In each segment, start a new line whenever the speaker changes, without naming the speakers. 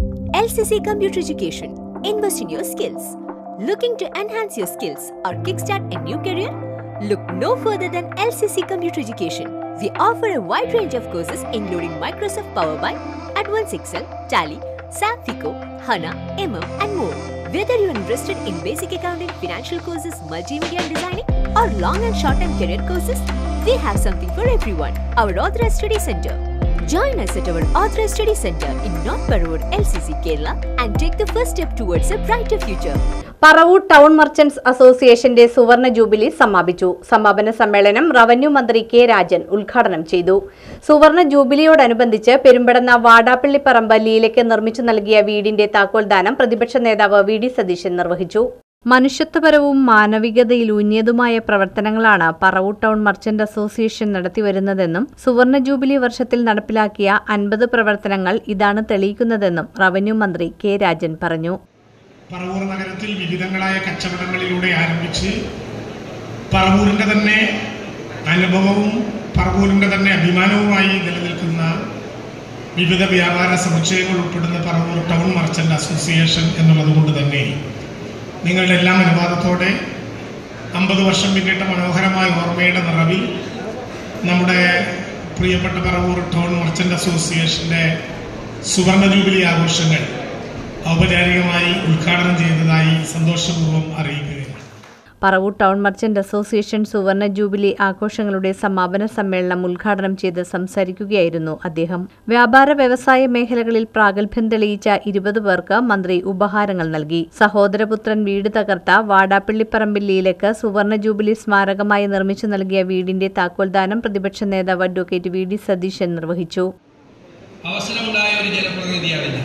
LCC Computer Education. Invest in your skills. Looking to enhance your skills or kickstart a new career? Look no further than LCC Computer Education. We offer a wide range of courses including Microsoft Power BI, Advanced Excel, Tally, SAP FICO, HANA, and more. Whether you are interested in basic accounting, financial courses, multimedia and designing, or long and short-term career courses, we have something for everyone. Our Authorized Study Center. Join us at our Authorized Study Center in North Parur, LCC, Kerala, and take the first step towards a brighter future.
Paravur town merchants അസോസിയേഷന്റെ സുവർണ jubilee സമാപിച്ചു. സമാപന സമ്മേളനം revenue മന്ത്രി K Rajan ഉദ്ഘാടനം ചെയ്തു. സുവർണ ജൂബിലിയോടനുബന്ധിച്ച് പെരുമ്പടന്ന വാടാപ്പള്ളിപ്പറമ്പ് ലീലയ്ക്ക് നിർമ്മിച്ചു നൽകിയ വീടിന്റെ താക്കോൽദാനം പ്രതിപക്ഷ നേതാവ് വി ഡി സതീശൻ നിർവഹിച്ചു. മനുഷ്യത്വപരവും മാനവികതയിലൂന്നിയതുമായ പ്രവർത്തനങ്ങളാണ് പറവൂർ ടൗൺ മർച്ചന്റ് അസോസിയേഷൻ നടത്തിവരുന്നതെന്നും സുവർണ ജൂബിലി വർഷത്തിൽ നടപ്പിലാക്കിയ 50 പ്രവർത്തനങ്ങൾ ഇതാണ് തെളിയിക്കുന്നതെന്നും റവന്യൂ മന്ത്രി കെ രാജൻ പറഞ്ഞു.
പറവൂർ നഗരത്തിൽ വിവിധങ്ങളായ കച്ചവടങ്ങളിലൂടെ ആരംഭിച്ച് പറവൂരിന്റെ തന്നെ അനുഭവവും പറവൂരിന്റെ തന്നെ അഭിമാനവുമായി നിലനിൽക്കുന്ന വിവിധ വ്യാപാര സമുച്ചയങ്ങൾ ഉൾപ്പെടുന്ന പറവൂർ ടൗൺ മർച്ചന്റ് അസോസിയേഷൻ എന്നുള്ളതുകൊണ്ട് തന്നെ നിങ്ങളുടെ എല്ലാം അനുവാദത്തോടെ 50 വർഷം പിന്നിട്ട മനോഹരമായ ഓർമ്മയുടെ നിറവിൽ നമ്മുടെ പ്രിയപ്പെട്ട പറവൂർ ടൗൺ മർച്ചന്റ് അസോസിയേഷന്റെ സുവർണ ജൂബിലി ആഘോഷങ്ങൾ ഔപചാരികമായി ഉദ്ഘാടനം ചെയ്തതായി സന്തോഷപൂർവ്വം അറിയിക്കുകയാണ്.
പറവൂർ ടൗൺ മർച്ചന്റ് അസോസിയേഷൻ സുവർണ ജൂബിലി ആഘോഷങ്ങളുടെ സമാപന സമ്മേളനം ഉദ്ഘാടനം ചെയ്ത് സംസാരിക്കുകയായിരുന്നു അദ്ദേഹം. വ്യാപാര വ്യവസായ മേഖലകളിൽ പ്രാഗൽഭ്യം തെളിയിച്ച 20 പേർക്ക് മന്ത്രി ഉപഹാരങ്ങൾ നൽകി. സഹോദരപുത്രൻ വീട് തകർത്ത വാടാപ്പള്ളിപ്പറമ്പിൽ ലീലയ്ക്ക് സുവർണ ജൂബിലി സ്മാരകമായി നിർമ്മിച്ചു നൽകിയ വീടിന്റെ താക്കോൽദാനം പ്രതിപക്ഷ നേതാവ് അഡ്വക്കേറ്റ് വി ഡി സതീശൻ നിർവഹിച്ചു.
അവസരമുണ്ടായ ഒരു ജനപ്രതിനിധിയാണ്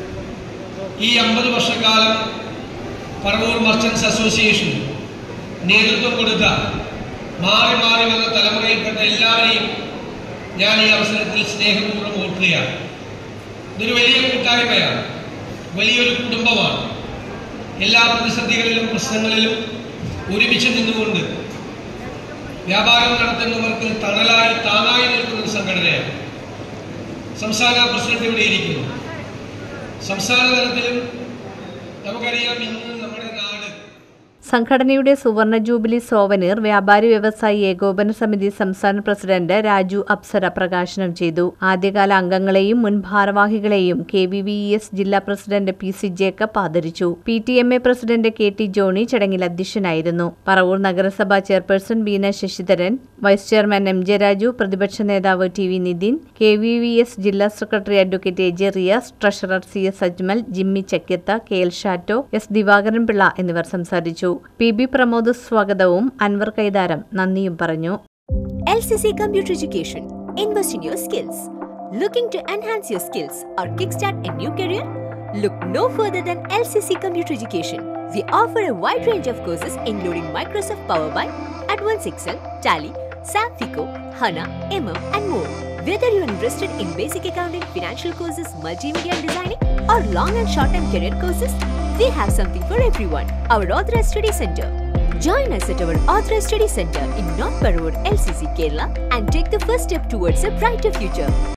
ഈ 50 വർഷക്കാലം പറവൂർ മർച്ചന്റ്സ് അസോസിയേഷൻ നേതൃത്വം കൊടുത്ത മാറി മാറി വന്ന തലമുറയിൽപ്പെട്ട എല്ലാവരെയും ഞാൻ ഈ അവസരത്തിൽ സ്നേഹപൂർവ്വം ഓർക്കുകയാണ്. ഇതൊരു വലിയ കൂട്ടായ്മയാണ്, വലിയൊരു കുടുംബമാണ്. എല്ലാ പ്രതിസന്ധികളിലും പ്രശ്നങ്ങളിലും ഒരുമിച്ച് നിന്നുകൊണ്ട് വ്യാപാരം നടത്തുന്നവർക്ക് തണലായി താങ്ങായി നിൽക്കുന്ന ഒരു സംഘടനയാണ്. സംസ്ഥാന പ്രസിഡന്റ് ഇവിടെ ഇരിക്കുന്നു. സംസ്ഥാന തലത്തിലും നമുക്കറിയാം ഇന്ന് നമ്മുടെ നാട്
സംഘടനയുടെ സുവർണ ജൂബിലി സോവനീർ വ്യാപാരി വ്യവസായി ഏകോപന സമിതി സംസ്ഥാന പ്രസിഡന്റ് രാജു അപ്സര പ്രകാശനം ചെയ്തു. ആദ്യകാല അംഗങ്ങളെയും മുൻ ഭാരവാഹികളെയും KVVES ജില്ലാ പ്രസിഡന്റ് PC ജേക്കബ് ആദരിച്ചു. PTMA പ്രസിഡന്റ് KT ജോണി ചടങ്ങിൽ അധ്യക്ഷനായിരുന്നു. പറവൂർ നഗരസഭാ chairperson Beena Sasidharan, vice chairman MJ Raju, പ്രതിപക്ഷ നേതാവ് TV നിതിൻ, KVVES ജില്ലാ secretary advocate AJ Riyas, treasurer CS Ajmal, Jimmy Chakyath, KL ഷാറ്റോ, S ദിവാകരൻ പിള്ള എന്നിവർ സംസാരിച്ചു. PB പ്രമോദ് സ്വാഗതവും അൻവർ കൈതാരം നന്ദിയും പറഞ്ഞു.
LCC Computer Education. Invest in your skills. Looking to enhance your skills or kickstart a new career? Look no further than LCC Computer Education. We offer a wide range of courses including Microsoft Power BI, Advanced Excel, Tally, SAP FICO, HANA, and more. Whether you are interested in basic accounting, financial courses, multimedia and designing, or long and short-term career courses, we have something for everyone. Our Authorized Study Center. Join us at our Authorized Study Center in North Parur, LCC, Kerala, and take the first step towards a brighter future.